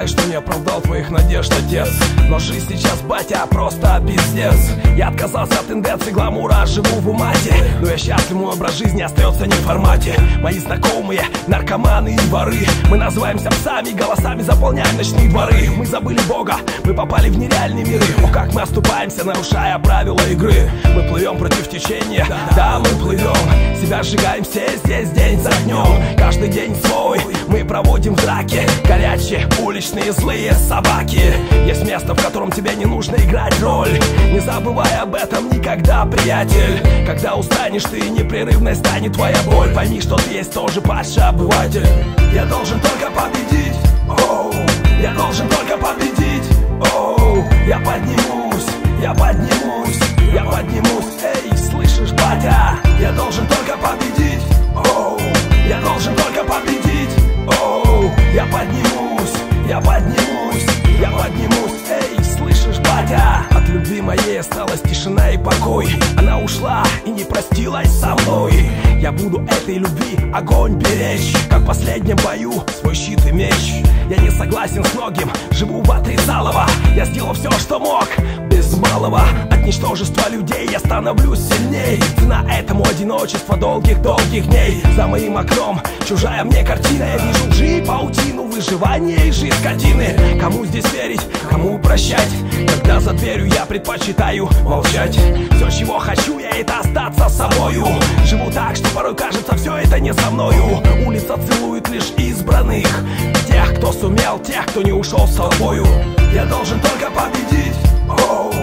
знаю, что не оправдал твоих надежд, отец, но жизнь сейчас, батя, просто пиздец. Я отказался от тенденций гламура, живу в умате, но я счастлив, мой образ жизни остается не в формате. Мои знакомые наркоманы и воры, мы называемся псами, голосами заполняем ночные дворы. Мы забыли Бога, мы попали в нереальные миры. О, как мы оступаемся, нарушая правила игры. Мы плывем против течения, да, мы плывем. Себя сжигаем все здесь день за днем. Каждый день свой мы проводим в драке. Горячие, уличные, злые собаки. Есть место, в котором тебе не нужно играть роль. Не забывай об этом никогда, приятель. Когда устанешь ты, непрерывной станет твоя боль. Пойми, что ты есть тоже падший обыватель. Я должен только победить, оу. Я должен только победить, оу. Я поднимусь, я поднимусь, я поднимусь. Эй, слышишь, батя? Я должен только победить, оу. Я должен только победить, оу. Я поднимусь, я поднимусь, я поднимусь. Эй, слышишь, батя? От любви моей осталась тишина и покой. Она ушла и не простилась со мной. Я буду этой любви огонь беречь, как в последнем бою свой щит и меч. Я не согласен с многим, живу в отрицалово. Я сделал все, что мог, без малого. От ничтожества людей я становлюсь сильней. Цена этому одиночество долгих-долгих дней. За моим окном чужая мне картина. Я вижу лжи и паутину, выживание и жизнь скотины. Кому здесь верить, кому прощать, когда за дверью я предпочитаю молчать. Все, чего хочу я, это остаться собою. Живу так, что порой кажется, все это не со мною. Улица целует лишь избранных, тех, кто сумел, тех, кто не ушел с толпою. Я должен только победить, оу.